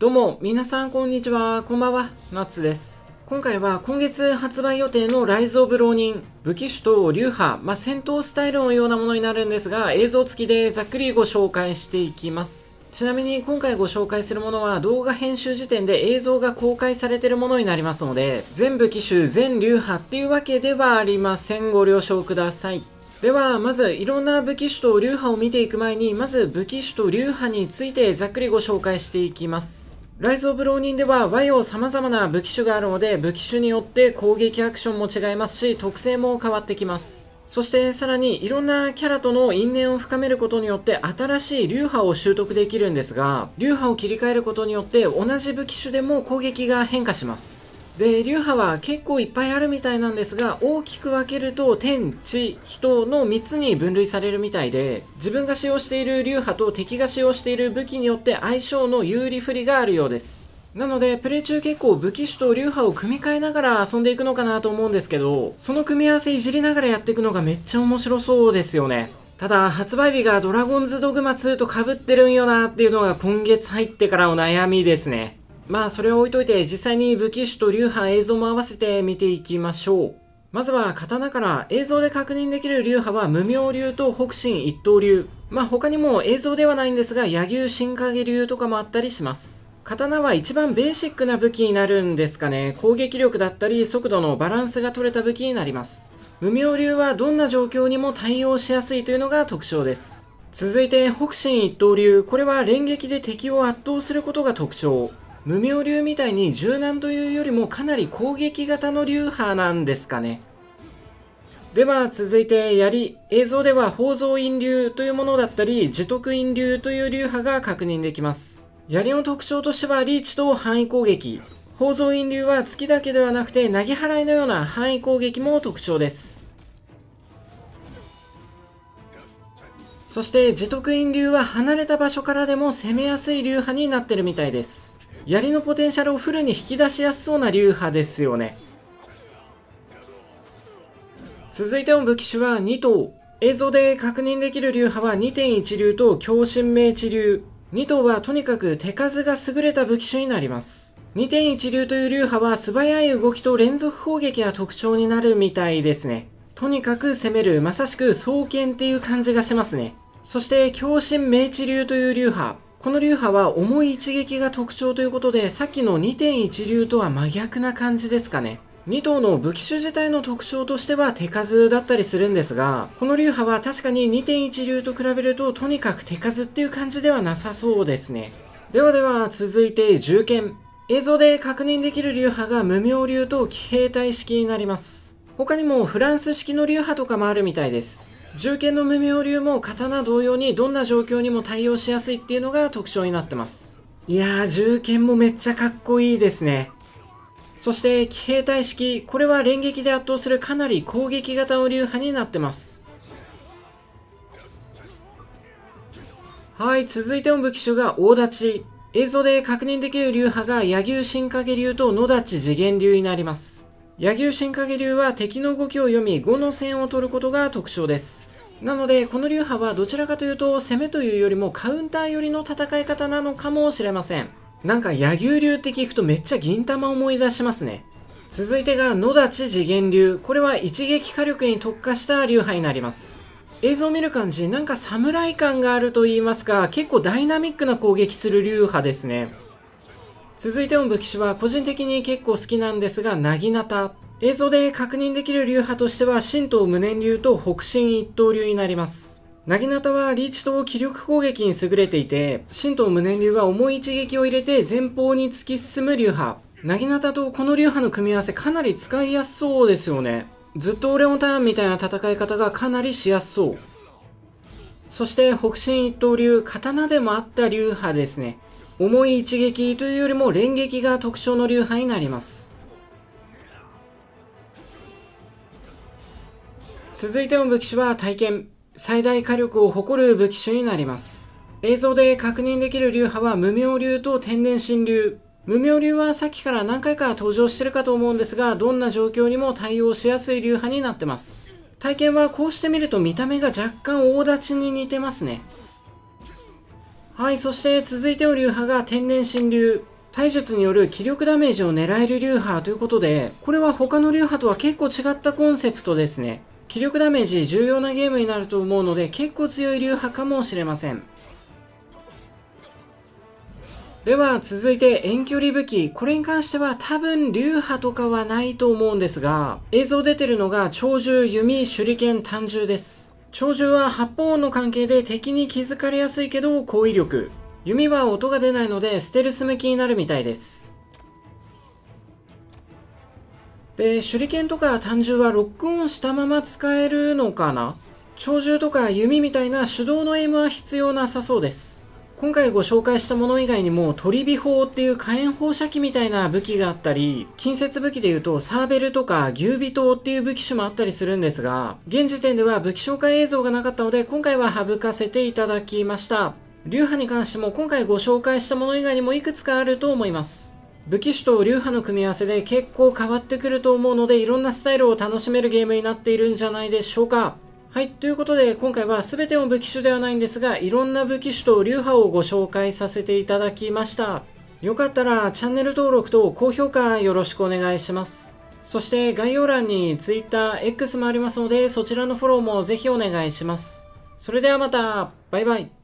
どうも、皆さんこんにちは、こんばんは、ナッツです。今回は今月発売予定のライズ・オブ・浪人、武器種と流派、戦闘スタイルのようなものになるんですが、映像付きでざっくりご紹介していきます。ちなみに今回ご紹介するものは動画編集時点で映像が公開されているものになりますので、全武器種、全流派っていうわけではありません。ご了承ください。では、まずいろんな武器種と流派を見ていく前に、まず武器種と流派についてざっくりご紹介していきます。ライズ・オブ・浪人では和洋様々な武器種があるので、武器種によって攻撃アクションも違いますし、特性も変わってきます。そしてさらにいろんなキャラとの因縁を深めることによって新しい流派を習得できるんですが、流派を切り替えることによって同じ武器種でも攻撃が変化します。で、流派は結構いっぱいあるみたいなんですが、大きく分けると天、地、人の3つに分類されるみたいで、自分が使用している流派と敵が使用している武器によって相性の有利不利があるようです。なので、プレイ中結構武器種と流派を組み替えながら遊んでいくのかなと思うんですけど、その組み合わせいじりながらやっていくのがめっちゃ面白そうですよね。ただ、発売日がドラゴンズドグマ2と被ってるんよなっていうのが今月入ってからの悩みですね。それを置いといて実際に武器種と流派映像も合わせて見ていきましょう。まずは刀から映像で確認できる流派は無名流と北辰一刀流。他にも映像ではないんですが柳生新影流とかもあったりします。刀は一番ベーシックな武器になるんですかね。攻撃力だったり速度のバランスが取れた武器になります。無名流はどんな状況にも対応しやすいというのが特徴です。続いて北辰一刀流。これは連撃で敵を圧倒することが特徴。無名流みたいに柔軟というよりもかなり攻撃型の流派なんですかね。では続いて槍。映像では宝蔵院流というものだったり持徳院流という流派が確認できます。槍の特徴としてはリーチと範囲攻撃。宝蔵院流は突きだけではなくて投げ払いのような範囲攻撃も特徴です。そして持徳院流は離れた場所からでも攻めやすい流派になってるみたいです。槍のポテンシャルをフルに引き出しやすそうな流派ですよね。続いての武器種は2頭。映像で確認できる流派は 2.1 流と強心明治流。2頭はとにかく手数が優れた武器種になります。2.1 流という流派は素早い動きと連続攻撃が特徴になるみたいですね。とにかく攻める、まさしく双剣っていう感じがしますね。そして強心明治流という流派。この流派は重い一撃が特徴ということで、さっきの 2.1 流とは真逆な感じですかね。2頭の武器種自体の特徴としては手数だったりするんですが、この流派は確かに 2.1 流と比べるととにかく手数っていう感じではなさそうですね。では続いて銃剣。映像で確認できる流派が無名流と騎兵隊式になります。他にもフランス式の流派とかもあるみたいです。銃剣の無名流も刀同様にどんな状況にも対応しやすいっていうのが特徴になってます。いやー、銃剣もめっちゃかっこいいですね。そして騎兵隊式。これは連撃で圧倒するかなり攻撃型の流派になってます。はい、続いての武器種が大太刀。映像で確認できる流派が柳生新影流と野太刀次元流になります。柳生新影流は敵の動きを読み5の線を取ることが特徴です。なのでこの流派はどちらかというと攻めというよりもカウンター寄りの戦い方なのかもしれません。なんか柳生流って聞くとめっちゃ銀玉を思い出しますね。続いてが野太刀次元流。これは一撃火力に特化した流派になります。映像を見る感じなんか侍感があると言いますか、結構ダイナミックな攻撃する流派ですね。続いての武器種は個人的に結構好きなんですが、なぎなた。映像で確認できる流派としては神道無念流と北辰一刀流になります。なぎなたはリーチと気力攻撃に優れていて、神道無念流は重い一撃を入れて前方に突き進む流派。なぎなたとこの流派の組み合わせかなり使いやすそうですよね。ずっと俺のターンみたいな戦い方がかなりしやすそう。そして北辰一刀流、刀でもあった流派ですね。重い一撃というよりも連撃が特徴の流派になります。続いての武器種は体験。最大火力を誇る武器種になります。映像で確認できる流派は無名流と天然神流。無名流はさっきから何回か登場してるかと思うんですが、どんな状況にも対応しやすい流派になってます。体験はこうして見ると見た目が若干大太刀に似てますね。 はい、そして続いての流派が天然神流。体術による気力ダメージを狙える流派ということで、これは他の流派とは結構違ったコンセプトですね。気力ダメージ重要なゲームになると思うので結構強い流派かもしれません。では続いて遠距離武器。これに関しては多分流派とかはないと思うんですが、映像出てるのが鳥獣、弓、手裏剣、短銃です。鳥獣は発砲音の関係で敵に気づかれやすいけど高威力。弓は音が出ないのでステルス向きになるみたいです。で、手裏剣とか短銃はロックオンしたまま使えるのかな。鳥獣とか弓みたいな手動のエイムは必要なさそうです。今回ご紹介したもの以外にも鳥尾砲っていう火炎放射器みたいな武器があったり、近接武器でいうとサーベルとか牛尾刀っていう武器種もあったりするんですが、現時点では武器紹介映像がなかったので今回は省かせていただきました。流派に関しても今回ご紹介したもの以外にもいくつかあると思います。武器種と流派の組み合わせで結構変わってくると思うので、いろんなスタイルを楽しめるゲームになっているんじゃないでしょうか。はい。ということで、今回は全ての武器種ではないんですが、いろんな武器種と流派をご紹介させていただきました。よかったらチャンネル登録と高評価よろしくお願いします。そして概要欄に Twitter、X もありますので、そちらのフォローもぜひお願いします。それではまた、バイバイ。